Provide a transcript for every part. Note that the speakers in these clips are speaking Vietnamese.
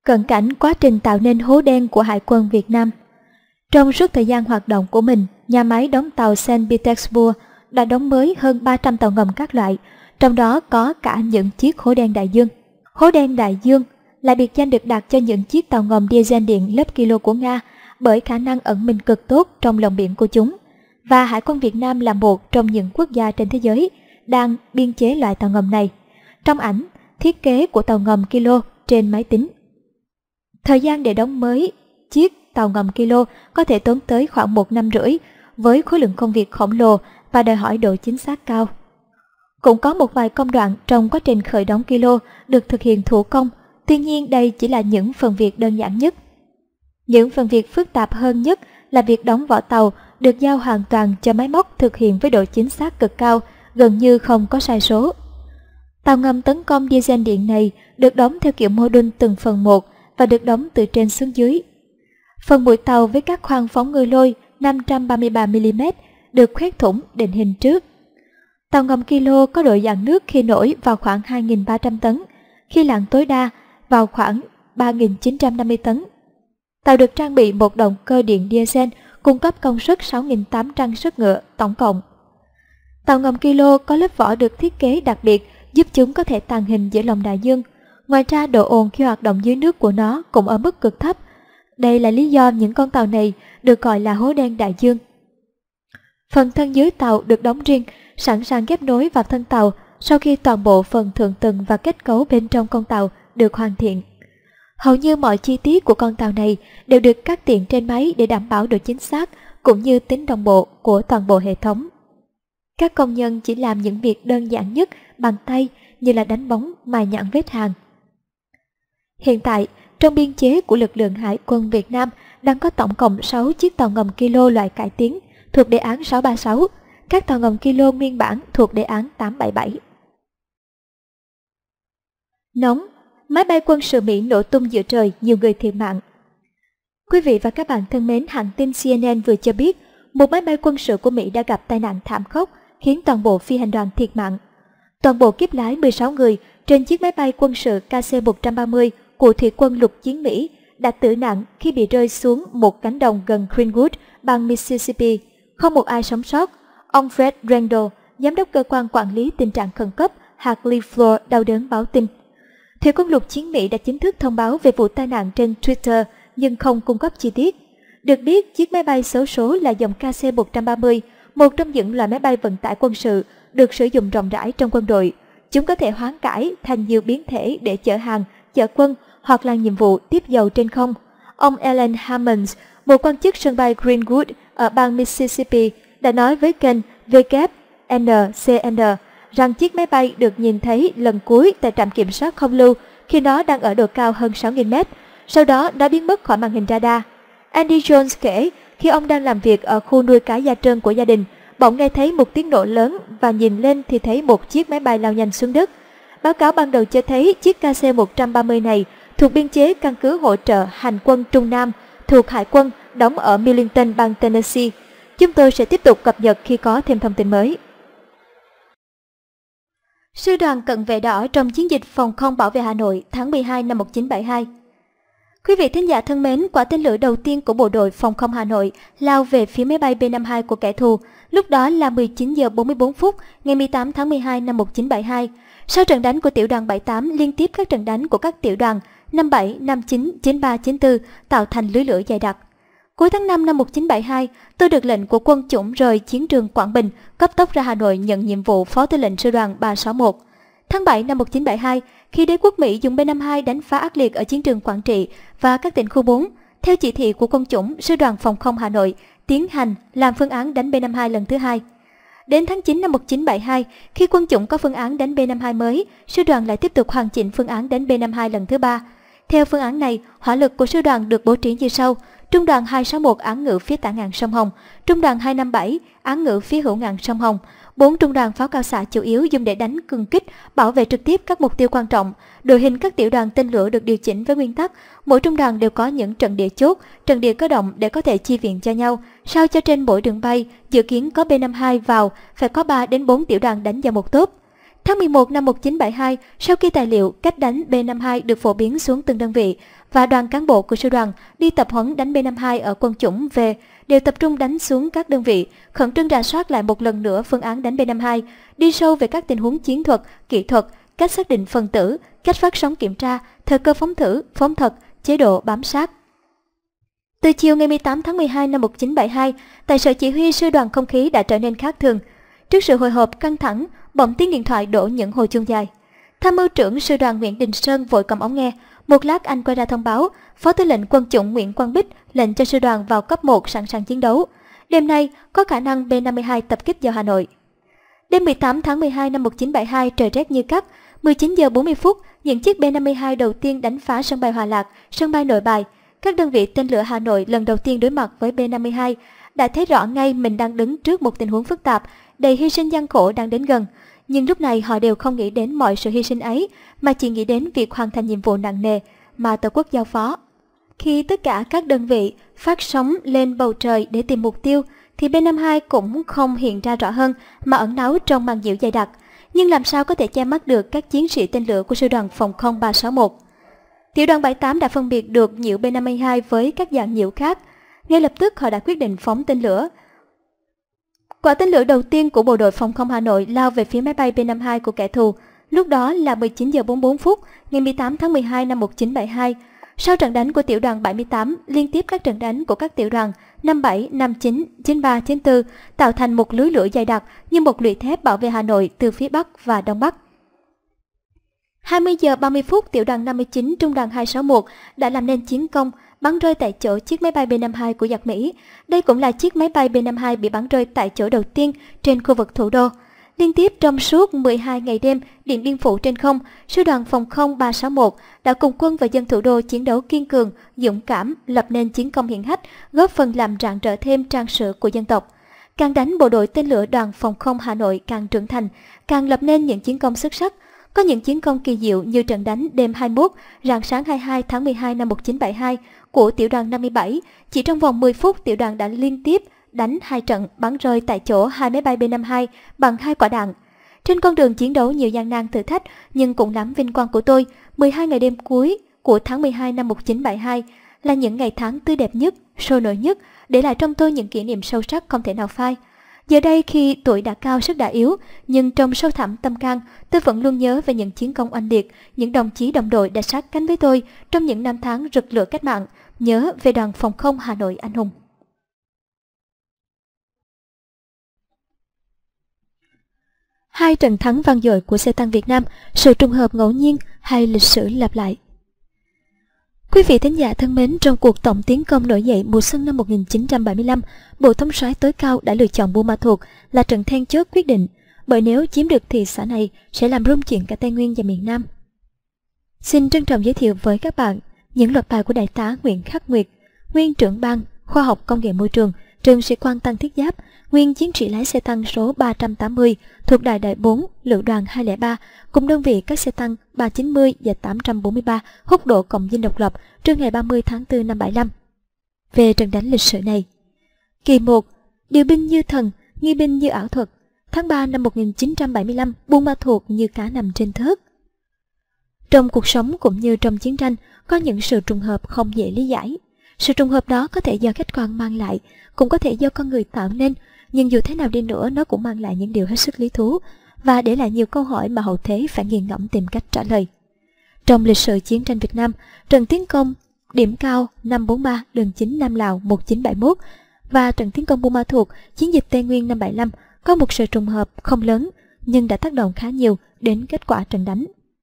Cận cảnh quá trình tạo nên hố đen của Hải quân Việt Nam. Trong suốt thời gian hoạt động của mình, nhà máy đóng tàu Saint Petersburg đã đóng mới hơn 300 tàu ngầm các loại, trong đó có cả những chiếc hố đen đại dương. Hố đen đại dương là biệt danh được đặt cho những chiếc tàu ngầm diesel điện lớp kilo của Nga bởi khả năng ẩn mình cực tốt trong lòng biển của chúng. Và Hải quân Việt Nam là một trong những quốc gia trên thế giới đang biên chế loại tàu ngầm này. Trong ảnh, thiết kế của tàu ngầm kilo trên máy tính. Thời gian để đóng mới chiếc tàu ngầm kilo có thể tốn tới khoảng 1 năm rưỡi với khối lượng công việc khổng lồ và đòi hỏi độ chính xác cao. Cũng có một vài công đoạn trong quá trình khởi đóng kilo được thực hiện thủ công, tuy nhiên đây chỉ là những phần việc đơn giản nhất. Những phần việc phức tạp hơn nhất là việc đóng vỏ tàu được giao hoàn toàn cho máy móc thực hiện với độ chính xác cực cao, gần như không có sai số. Tàu ngầm tấn công diesel điện này được đóng theo kiểu mô đun từng phần một và được đóng từ trên xuống dưới. Phần mũi tàu với các khoang phóng ngư lôi 533mm được khoét thủng định hình trước. Tàu ngầm kilo có độ dạn nước khi nổi vào khoảng 2.300 tấn, khi lặn tối đa vào khoảng 3.950 tấn. Tàu được trang bị một động cơ điện diesel cung cấp công suất 6.800 sức ngựa tổng cộng. Tàu ngầm kilo có lớp vỏ được thiết kế đặc biệt giúp chúng có thể tàng hình giữa lòng đại dương. Ngoài ra, độ ồn khi hoạt động dưới nước của nó cũng ở mức cực thấp. Đây là lý do những con tàu này được gọi là hố đen đại dương. Phần thân dưới tàu được đóng riêng, sẵn sàng ghép nối vào thân tàu sau khi toàn bộ phần thượng tầng và kết cấu bên trong con tàu được hoàn thiện. Hầu như mọi chi tiết của con tàu này đều được cắt tiện trên máy để đảm bảo độ chính xác cũng như tính đồng bộ của toàn bộ hệ thống. Các công nhân chỉ làm những việc đơn giản nhất bằng tay như là đánh bóng, mài nhẵn vết hàn. Hiện tại, trong biên chế của lực lượng Hải quân Việt Nam đang có tổng cộng 6 chiếc tàu ngầm kilo loại cải tiến thuộc đề án 636, các tàu ngầm kilo nguyên bản thuộc đề án 877. Nóng, máy bay quân sự Mỹ nổ tung giữa trời, nhiều người thiệt mạng. Quý vị và các bạn thân mến, hãng tin CNN vừa cho biết một máy bay quân sự của Mỹ đã gặp tai nạn thảm khốc khiến toàn bộ phi hành đoàn thiệt mạng. Toàn bộ kíp lái 16 người trên chiếc máy bay quân sự KC-130 của Thủy quân lục chiến Mỹ đã tử nạn khi bị rơi xuống một cánh đồng gần Greenwood, bang Mississippi. Không một ai sống sót. Ông Fred Randall, giám đốc cơ quan quản lý tình trạng khẩn cấp Hartley Floor đau đớn báo tin. Thủy quân lục chiến Mỹ đã chính thức thông báo về vụ tai nạn trên Twitter nhưng không cung cấp chi tiết. Được biết, chiếc máy bay xấu số là dòng KC-130, một trong những loại máy bay vận tải quân sự được sử dụng rộng rãi trong quân đội. Chúng có thể hoán cải thành nhiều biến thể để chở hàng, chở quân hoặc làm nhiệm vụ tiếp dầu trên không. Ông Alan Hammonds, một quan chức sân bay Greenwood ở bang Mississippi, đã nói với kênh WNCN rằng chiếc máy bay được nhìn thấy lần cuối tại trạm kiểm soát không lưu khi nó đang ở độ cao hơn 6.000 mét. Sau đó nó biến mất khỏi màn hình radar. Andy Jones kể, khi ông đang làm việc ở khu nuôi cá da trơn của gia đình, bỗng nghe thấy một tiếng nổ lớn và nhìn lên thì thấy một chiếc máy bay lao nhanh xuống đất. Báo cáo ban đầu cho thấy chiếc KC-130 này thuộc biên chế căn cứ hỗ trợ hành quân Trung Nam thuộc Hải quân đóng ở Millington, bang Tennessee. Chúng tôi sẽ tiếp tục cập nhật khi có thêm thông tin mới. Sư đoàn cận vệ đỏ trong chiến dịch phòng không bảo vệ Hà Nội tháng 12 năm 1972. Quý vị thính giả thân mến, quả tên lửa đầu tiên của bộ đội phòng không Hà Nội lao về phía máy bay B-52 của kẻ thù. Lúc đó là 19 giờ 44 phút ngày 18 tháng 12 năm 1972. Sau trận đánh của tiểu đoàn 78, liên tiếp các trận đánh của các tiểu đoàn 57, 59, 93, 94 tạo thành lưới lửa dày đặc. Cuối tháng 5 năm 1972, tôi được lệnh của quân chủng rời chiến trường Quảng Bình, cấp tốc ra Hà Nội nhận nhiệm vụ phó tư lệnh sư đoàn 361. Tháng 7 năm 1972, khi đế quốc Mỹ dùng B-52 đánh phá ác liệt ở chiến trường Quảng Trị và các tỉnh khu 4, theo chỉ thị của quân chủng, sư đoàn phòng không Hà Nội tiến hành làm phương án đánh B-52 lần thứ hai. Đến tháng 9 năm 1972, khi quân chủng có phương án đánh B-52 mới, sư đoàn lại tiếp tục hoàn chỉnh phương án đánh B-52 lần thứ ba. Theo phương án này, hỏa lực của sư đoàn được bố trí như sau: Trung đoàn 261 án ngữ phía tả ngạn sông Hồng, Trung đoàn 257 án ngữ phía hữu ngạn sông Hồng, 4 trung đoàn pháo cao xạ chủ yếu dùng để đánh cường kích, bảo vệ trực tiếp các mục tiêu quan trọng. Đội hình các tiểu đoàn tên lửa được điều chỉnh với nguyên tắc mỗi trung đoàn đều có những trận địa chốt, trận địa cơ động để có thể chi viện cho nhau. Sao cho trên mỗi đường bay dự kiến có B-52 vào phải có 3 đến 4 tiểu đoàn đánh vào một tốp. Tháng 11 năm 1972, sau khi tài liệu cách đánh B-52 được phổ biến xuống từng đơn vị và đoàn cán bộ của sư đoàn đi tập huấn đánh B-52 ở quân chủng về đều tập trung đánh xuống các đơn vị, khẩn trương rà soát lại một lần nữa phương án đánh B-52, đi sâu về các tình huống chiến thuật, kỹ thuật, cách xác định phần tử, cách phát sóng kiểm tra, thời cơ phóng thử, phóng thật, chế độ bám sát. Từ chiều ngày 18 tháng 12 năm 1972, tại sở chỉ huy sư đoàn không khí đã trở nên khác thường. Trước sự hồi hộp căng thẳng, bỗng tiếng điện thoại đổ những hồi chuông dài. Tham mưu trưởng sư đoàn Nguyễn Đình Sơn vội cầm ống nghe. Một lát anh quay ra thông báo, Phó tư lệnh quân chủng Nguyễn Quang Bích lệnh cho sư đoàn vào cấp 1 sẵn sàng chiến đấu. Đêm nay có khả năng B-52 tập kích vào Hà Nội. Đêm 18 tháng 12 năm 1972 trời rét như cắt. 19 giờ 40 phút, những chiếc B-52 đầu tiên đánh phá sân bay Hòa Lạc, sân bay Nội Bài. Các đơn vị tên lửa Hà Nội lần đầu tiên đối mặt với B-52 đã thấy rõ ngay mình đang đứng trước một tình huống phức tạp, đầy hy sinh gian khổ đang đến gần. Nhưng lúc này họ đều không nghĩ đến mọi sự hy sinh ấy, mà chỉ nghĩ đến việc hoàn thành nhiệm vụ nặng nề mà Tổ quốc giao phó. Khi tất cả các đơn vị phát sóng lên bầu trời để tìm mục tiêu, thì B-52 cũng không hiện ra rõ hơn mà ẩn náu trong màn diệu dày đặc. Nhưng làm sao có thể che mắt được các chiến sĩ tên lửa của sư đoàn phòng không 361? Tiểu đoàn 78 đã phân biệt được nhiễu B-52 với các dạng nhiễu khác. Ngay lập tức họ đã quyết định phóng tên lửa. Quả tên lửa đầu tiên của bộ đội phòng không Hà Nội lao về phía máy bay B-52 của kẻ thù. Lúc đó là 19 giờ 44 phút ngày 18 tháng 12 năm 1972. Sau trận đánh của tiểu đoàn 78, liên tiếp các trận đánh của các tiểu đoàn 57, 59, 93, 94 tạo thành một lưới lửa dày đặc như một lũy thép bảo vệ Hà Nội từ phía Bắc và Đông Bắc. 20 giờ 30 phút, tiểu đoàn 59 trung đoàn 261 đã làm nên chiến công, bắn rơi tại chỗ chiếc máy bay B-52 của giặc Mỹ. Đây cũng là chiếc máy bay B-52 bị bắn rơi tại chỗ đầu tiên trên khu vực thủ đô. Liên tiếp trong suốt 12 ngày đêm, Điện Biên Phủ trên không, sư đoàn phòng không 361 đã cùng quân và dân thủ đô chiến đấu kiên cường, dũng cảm, lập nên chiến công hiển hách, góp phần làm rạng rỡ thêm trang sử của dân tộc. Càng đánh, bộ đội tên lửa đoàn phòng không Hà Nội càng trưởng thành, càng lập nên những chiến công xuất sắc. Có những chiến công kỳ diệu như trận đánh đêm 21, rạng sáng 22 tháng 12 năm 1972 của tiểu đoàn 57. Chỉ trong vòng 10 phút, tiểu đoàn đã liên tiếp đánh 2 trận, bắn rơi tại chỗ 2 máy bay B-52 bằng 2 quả đạn. Trên con đường chiến đấu nhiều gian nan thử thách, nhưng cũng lắm vinh quang của tôi. 12 ngày đêm cuối của tháng 12 năm 1972 là những ngày tháng tươi đẹp nhất, sôi nổi nhất, để lại trong tôi những kỷ niệm sâu sắc không thể nào phai. Giờ đây khi tuổi đã cao sức đã yếu, nhưng trong sâu thẳm tâm can, tôi vẫn luôn nhớ về những chiến công oanh liệt, những đồng chí đồng đội đã sát cánh với tôi trong những năm tháng rực lửa cách mạng, nhớ về đoàn phòng không Hà Nội anh hùng. Hai trận thắng vang dội của xe tăng Việt Nam, sự trùng hợp ngẫu nhiên hay lịch sử lặp lại? Quý vị thính giả thân mến, trong cuộc tổng tiến công nổi dậy mùa xuân năm 1975, Bộ Thống soái tối cao đã lựa chọn Buôn Ma Thuột là trận then chốt quyết định, bởi nếu chiếm được thị xã này sẽ làm rung chuyển cả Tây Nguyên và miền Nam. Xin trân trọng giới thiệu với các bạn những loạt bài của Đại tá Nguyễn Khắc Nguyệt, nguyên trưởng ban Khoa học Công nghệ Môi trường, trường Sĩ quan Tăng Thiết Giáp, nguyên chiến sĩ lái xe tăng số 380 thuộc đại đội 4, lữ đoàn 203, cùng đơn vị các xe tăng 390 và 843 húc độ cộng dinh độc lập trưa ngày 30 tháng 4 năm 75. Về trận đánh lịch sử này, kỳ 1, điều binh như thần, nghi binh như ảo thuật. Tháng 3 năm 1975, Buôn Ma Thuột như cá nằm trên thớt. Trong cuộc sống cũng như trong chiến tranh, có những sự trùng hợp không dễ lý giải. Sự trùng hợp đó có thể do khách quan mang lại, cũng có thể do con người tạo nên, nhưng dù thế nào đi nữa nó cũng mang lại những điều hết sức lý thú và để lại nhiều câu hỏi mà hậu thế phải nghiền ngẫm tìm cách trả lời. Trong lịch sử chiến tranh Việt Nam, trận tiến công điểm cao 543 đường chính Nam Lào 1971 và trận tiến công Buôn Ma Thuột, chiến dịch Tây Nguyên năm 75 có một sự trùng hợp không lớn nhưng đã tác động khá nhiều đến kết quả trận đánh.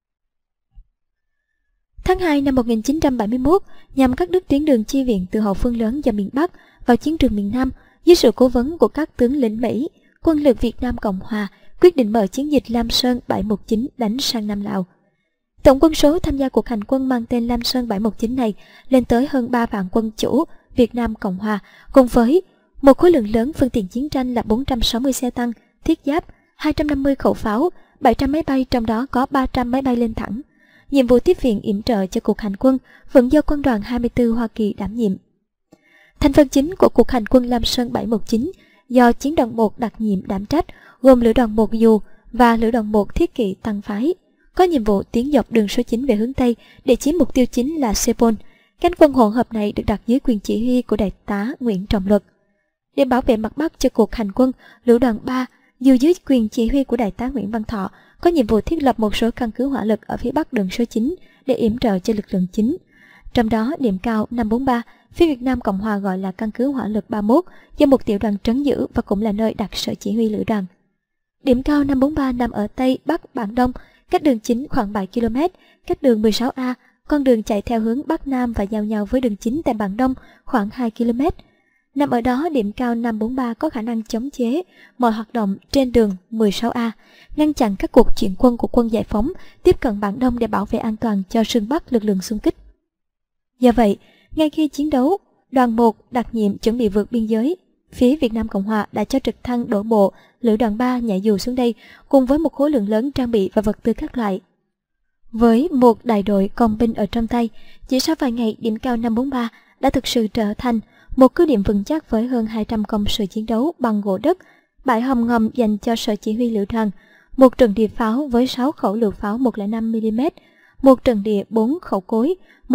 Tháng 2 năm 1971, nhằm cắt đứt tuyến đường chi viện từ hậu phương lớn vào miền Bắc vào chiến trường miền Nam, dưới sự cố vấn của các tướng lĩnh Mỹ, quân lực Việt Nam Cộng Hòa quyết định mở chiến dịch Lam Sơn 719 đánh sang Nam Lào. Tổng quân số tham gia cuộc hành quân mang tên Lam Sơn 719 này lên tới hơn 3 vạn quân chủ Việt Nam Cộng Hòa, cùng với một khối lượng lớn phương tiện chiến tranh là 460 xe tăng, thiết giáp, 250 khẩu pháo, 700 máy bay, trong đó có 300 máy bay lên thẳng. Nhiệm vụ tiếp viện yểm trợ cho cuộc hành quân vẫn do quân đoàn 24 Hoa Kỳ đảm nhiệm. Thành phần chính của cuộc hành quân Lam Sơn 719 do chiến đoàn 1 đặc nhiệm đảm trách, gồm lữ đoàn 1 Dù và lữ đoàn 1 Thiết Kỵ Tăng Phái, có nhiệm vụ tiến dọc đường số 9 về hướng Tây để chiếm mục tiêu chính là Sepol, Cánh quân hỗn hợp này được đặt dưới quyền chỉ huy của đại tá Nguyễn Trọng Luật. Để bảo vệ mặt Bắc cho cuộc hành quân, Lữ đoàn 3 dù dưới quyền chỉ huy của đại tá Nguyễn Văn Thọ có nhiệm vụ thiết lập một số căn cứ hỏa lực ở phía Bắc đường số 9 để yểm trợ cho lực lượng chính. Trong đó, điểm cao 543, phía Việt Nam Cộng Hòa gọi là căn cứ hỏa lực 31 do một tiểu đoàn trấn giữ và cũng là nơi đặt sở chỉ huy lữ đoàn. Điểm cao 543 nằm ở Tây Bắc Bản Đông, cách đường chính khoảng 7 km, cách đường 16A, con đường chạy theo hướng Bắc Nam và giao nhau với đường chính tại Bản Đông khoảng 2 km. Nằm ở đó, điểm cao 543 có khả năng chống chế mọi hoạt động trên đường 16A, ngăn chặn các cuộc chuyển quân của quân giải phóng tiếp cận Bản Đông để bảo vệ an toàn cho Sương Bắc lực lượng xung kích. Do vậy, ngay khi chiến đấu, đoàn 1 đặc nhiệm chuẩn bị vượt biên giới, phía Việt Nam Cộng Hòa đã cho trực thăng đổ bộ lữ đoàn 3 nhảy dù xuống đây cùng với một khối lượng lớn trang bị và vật tư các loại. Với một đại đội công binh ở trong tay, chỉ sau vài ngày, điểm cao 543 đã thực sự trở thành một cứ điểm vững chắc với hơn 200 công sự chiến đấu bằng gỗ đất, bãi hầm ngầm dành cho sở chỉ huy lữ đoàn, một trận địa pháo với 6 khẩu lựu pháo 105mm, một trận địa 4 khẩu cối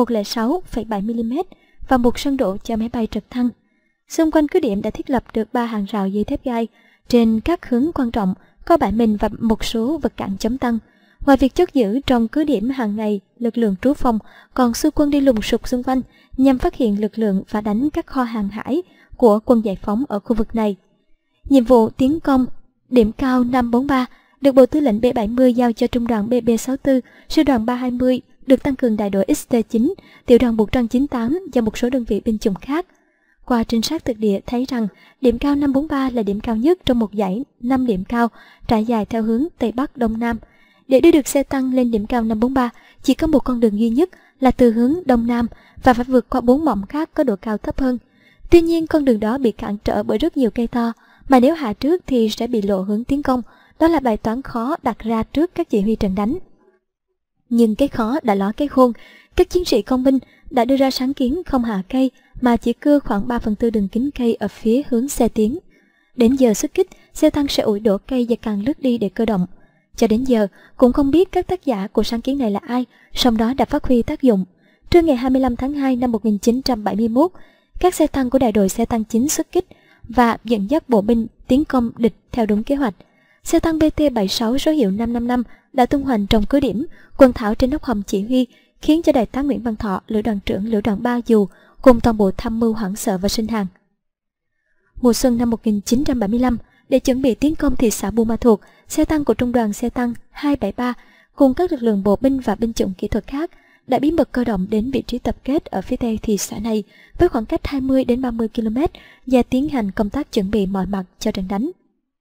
106,7mm và một sân đỗ cho máy bay trực thăng. Xung quanh cứ điểm đã thiết lập được 3 hàng rào dây thép gai trên các hướng quan trọng, có bãi mìn và một số vật cản chống tăng. Ngoài việc chốt giữ trong cứ điểm hàng ngày, lực lượng trú phòng còn xua quân đi lùng sục xung quanh nhằm phát hiện lực lượng và đánh các kho hàng hải của quân giải phóng ở khu vực này. Nhiệm vụ tiến công điểm cao 543 được Bộ Tư lệnh B70 giao cho trung đoàn BB64, sư đoàn 320 được tăng cường đại đội XT9, tiểu đoàn 198 và một số đơn vị binh chủng khác. Qua trinh sát thực địa thấy rằng điểm cao 543 là điểm cao nhất trong một dãy 5 điểm cao trải dài theo hướng Tây Bắc Đông Nam. Để đưa được xe tăng lên điểm cao 543, chỉ có một con đường duy nhất là từ hướng Đông Nam và phải vượt qua 4 mỏm khác có độ cao thấp hơn. Tuy nhiên, con đường đó bị cản trở bởi rất nhiều cây to, mà nếu hạ trước thì sẽ bị lộ hướng tiến công. Đó là bài toán khó đặt ra trước các chỉ huy trận đánh. Nhưng cái khó đã ló cái khôn. Các chiến sĩ công binh đã đưa ra sáng kiến không hạ cây mà chỉ cưa khoảng 3/4 đường kính cây ở phía hướng xe tiến. Đến giờ xuất kích, xe tăng sẽ ủi đổ cây và càng lướt đi để cơ động. Cho đến giờ, cũng không biết các tác giả của sáng kiến này là ai, song đó đã phát huy tác dụng. Trưa ngày 25 tháng 2 năm 1971, các xe tăng của đại đội xe tăng 9 xuất kích và dẫn dắt bộ binh tiến công địch theo đúng kế hoạch. Xe tăng BT-76 số hiệu 555 đã tung hoành trong cứ điểm, quần thảo trên nóc hầm chỉ huy, khiến cho đại tá Nguyễn Văn Thọ, lữ đoàn trưởng lữ đoàn 3 dù cùng toàn bộ tham mưu hoảng sợ và sinh hàng. Mùa xuân năm 1975, để chuẩn bị tiến công thị xã Buôn Ma Thuột, xe tăng của trung đoàn xe tăng 273 cùng các lực lượng bộ binh và binh chủng kỹ thuật khác đã bí mật cơ động đến vị trí tập kết ở phía tây thị xã này với khoảng cách 20 đến 30 km và tiến hành công tác chuẩn bị mọi mặt cho trận đánh.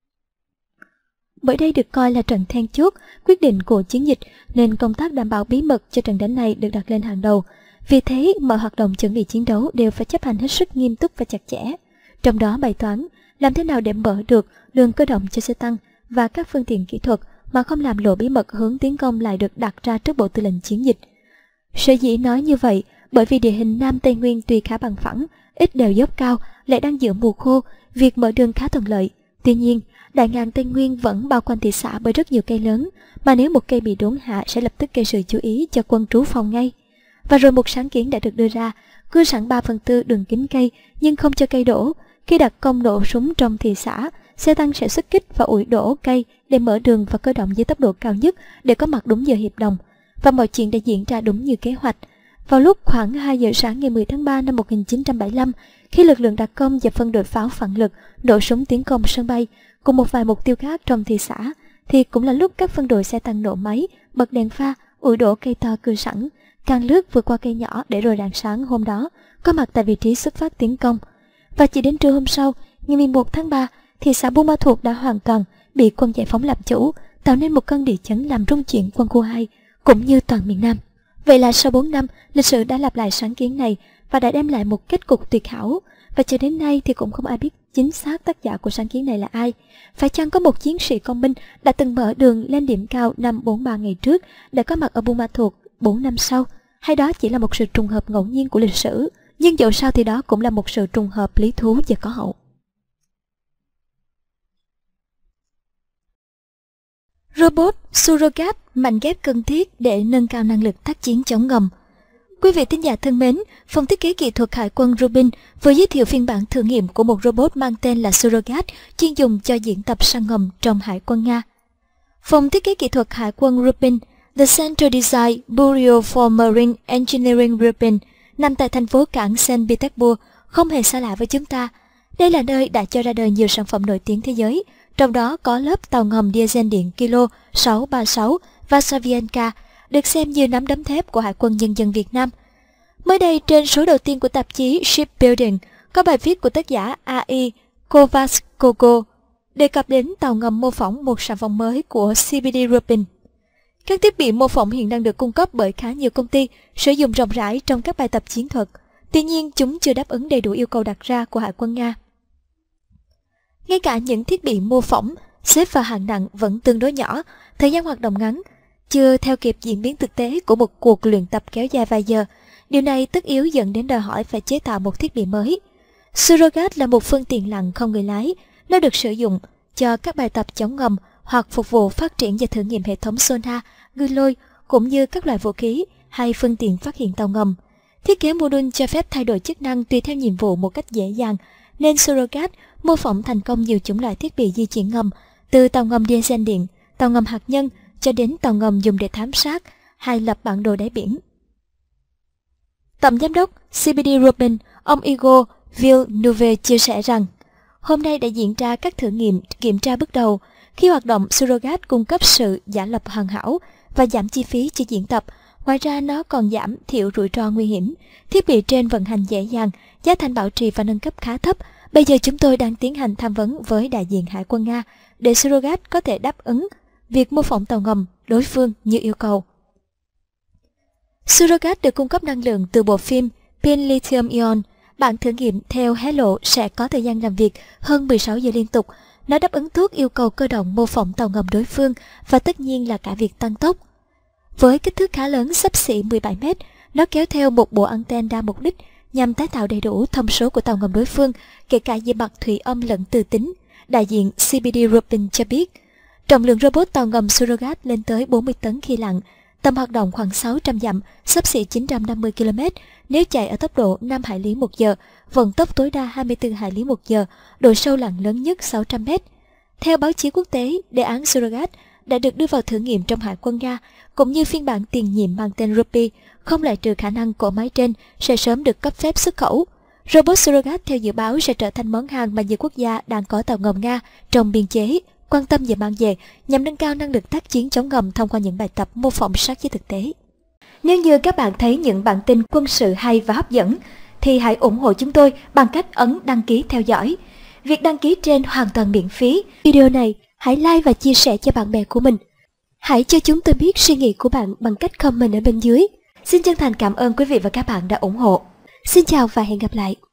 Bởi đây được coi là trận then chốt, quyết định của chiến dịch, nên công tác đảm bảo bí mật cho trận đánh này được đặt lên hàng đầu. Vì thế, mọi hoạt động chuẩn bị chiến đấu đều phải chấp hành hết sức nghiêm túc và chặt chẽ. Trong đó bài toán làm thế nào để mở được đường cơ động cho xe tăng và các phương tiện kỹ thuật mà không làm lộ bí mật hướng tiến công lại được đặt ra trước Bộ Tư lệnh chiến dịch. Sở dĩ nói như vậy bởi vì địa hình Nam Tây Nguyên tuy khá bằng phẳng, ít đèo dốc cao, lại đang giữa mùa khô, việc mở đường khá thuận lợi. Tuy nhiên, đại ngàn Tây Nguyên vẫn bao quanh thị xã bởi rất nhiều cây lớn, mà nếu một cây bị đốn hạ sẽ lập tức gây sự chú ý cho quân trú phòng ngay. Và rồi một sáng kiến đã được đưa ra, cưa sẵn 3/4 đường kính cây nhưng không cho cây đổ. Khi đặt công nổ súng trong thị xã, xe tăng sẽ xuất kích và ủi đổ cây để mở đường và cơ động với tốc độ cao nhất để có mặt đúng giờ hiệp đồng. Và mọi chuyện đã diễn ra đúng như kế hoạch. Vào lúc khoảng 2 giờ sáng ngày 10 tháng 3 năm 1975, khi lực lượng đặc công và phân đội pháo phản lực nổ súng tiến công sân bay cùng một vài mục tiêu khác trong thị xã, thì cũng là lúc các phân đội xe tăng nổ máy, bật đèn pha, ủi đổ cây to cưa sẵn, càng lướt vượt qua cây nhỏ để rồi rạng sáng hôm đó có mặt tại vị trí xuất phát tiến công. Và chỉ đến trưa hôm sau, ngày 11 tháng 3, thị xã Buôn Ma Thuột đã hoàn toàn bị quân giải phóng làm chủ, tạo nên một cơn địa chấn làm rung chuyển quân khu 2 cũng như toàn miền Nam. Vậy là sau 4 năm, lịch sử đã lặp lại sáng kiến này và đã đem lại một kết cục tuyệt hảo. Và cho đến nay thì cũng không ai biết chính xác tác giả của sáng kiến này là ai. Phải chăng có một chiến sĩ công binh đã từng mở đường lên điểm cao năm 43 ngày trước đã có mặt ở Buôn Ma Thuột 4 năm sau, hay đó chỉ là một sự trùng hợp ngẫu nhiên của lịch sử? Nhưng dẫu sao thì đó cũng là một sự trùng hợp lý thú và có hậu. Robot surrogate mảnh ghép cần thiết để nâng cao năng lực tác chiến chống ngầm. Quý vị thính giả thân mến, Phòng thiết kế kỹ thuật Hải quân Rubin vừa giới thiệu phiên bản thử nghiệm của một robot mang tên là Surrogat, chuyên dùng cho diễn tập săn ngầm trong Hải quân Nga. Phòng thiết kế kỹ thuật Hải quân Rubin, The Center Design Bureau for Marine Engineering Rubin, nằm tại thành phố cảng Saint Petersburg, không hề xa lạ với chúng ta. Đây là nơi đã cho ra đời nhiều sản phẩm nổi tiếng thế giới, trong đó có lớp tàu ngầm diesel điện Kilo 636 Vasavienka, được xem như nắm đấm thép của Hải quân Nhân dân Việt Nam. Mới đây, trên số đầu tiên của tạp chí Shipbuilding, có bài viết của tác giả AI Kovaskogo đề cập đến tàu ngầm mô phỏng một sản phẩm mới của CBD Rubin. Các thiết bị mô phỏng hiện đang được cung cấp bởi khá nhiều công ty, sử dụng rộng rãi trong các bài tập chiến thuật. Tuy nhiên, chúng chưa đáp ứng đầy đủ yêu cầu đặt ra của Hải quân Nga. Ngay cả những thiết bị mô phỏng xếp vào hạng nặng vẫn tương đối nhỏ, thời gian hoạt động ngắn, chưa theo kịp diễn biến thực tế của một cuộc luyện tập kéo dài vài giờ. Điều này tất yếu dẫn đến đòi hỏi phải chế tạo một thiết bị mới. Surrogat là một phương tiện lặn không người lái. Nó được sử dụng cho các bài tập chống ngầm hoặc phục vụ phát triển và thử nghiệm hệ thống sonar, ngư lôi cũng như các loại vũ khí hay phương tiện phát hiện tàu ngầm. Thiết kế module cho phép thay đổi chức năng tùy theo nhiệm vụ một cách dễ dàng, nên Surrogat mô phỏng thành công nhiều chủng loại thiết bị di chuyển ngầm, từ tàu ngầm diesel điện, tàu ngầm hạt nhân cho đến tàu ngầm dùng để thám sát hay lập bản đồ đáy biển. Tổng giám đốc CBD Rubin, ông Igor Villeneuve chia sẻ rằng, hôm nay đã diễn ra các thử nghiệm kiểm tra bước đầu. Khi hoạt động, Surrogat cung cấp sự giả lập hoàn hảo và giảm chi phí cho diễn tập. Ngoài ra, nó còn giảm thiểu rủi ro nguy hiểm. Thiết bị trên vận hành dễ dàng, giá thành bảo trì và nâng cấp khá thấp. Bây giờ chúng tôi đang tiến hành tham vấn với đại diện Hải quân Nga để Surrogat có thể đáp ứng việc mô phỏng tàu ngầm đối phương như yêu cầu. Surrogat được cung cấp năng lượng từ bộ phim pin lithium-ion. Bản thử nghiệm theo hé lộ sẽ có thời gian làm việc hơn 16 giờ liên tục. Nó đáp ứng tốt yêu cầu cơ động mô phỏng tàu ngầm đối phương và tất nhiên là cả việc tăng tốc. Với kích thước khá lớn xấp xỉ 17 m, nó kéo theo một bộ anten đa mục đích nhằm tái tạo đầy đủ thông số của tàu ngầm đối phương, kể cả về mặt thủy âm lẫn từ tính. Đại diện CBD Rubin cho biết, trọng lượng robot tàu ngầm Surrogat lên tới 40 tấn khi lặn, tầm hoạt động khoảng 600 dặm, xấp xỉ 950 km nếu chạy ở tốc độ 5 hải lý một giờ, vận tốc tối đa 24 hải lý một giờ, độ sâu lặn lớn nhất 600 m. Theo báo chí quốc tế, đề án Surrogat đã được đưa vào thử nghiệm trong Hải quân Nga, cũng như phiên bản tiền nhiệm mang tên Ruby, không loại trừ khả năng cỗ máy trên sẽ sớm được cấp phép xuất khẩu. Robot Surrogat theo dự báo sẽ trở thành món hàng mà nhiều quốc gia đang có tàu ngầm Nga trong biên chế quan tâm và mang về, nhằm nâng cao năng lực tác chiến chống ngầm thông qua những bài tập mô phỏng sát với thực tế. Nếu như các bạn thấy những bản tin quân sự hay và hấp dẫn, thì hãy ủng hộ chúng tôi bằng cách ấn đăng ký theo dõi. Việc đăng ký trên hoàn toàn miễn phí. Video này hãy like và chia sẻ cho bạn bè của mình. Hãy cho chúng tôi biết suy nghĩ của bạn bằng cách comment ở bên dưới. Xin chân thành cảm ơn quý vị và các bạn đã ủng hộ. Xin chào và hẹn gặp lại.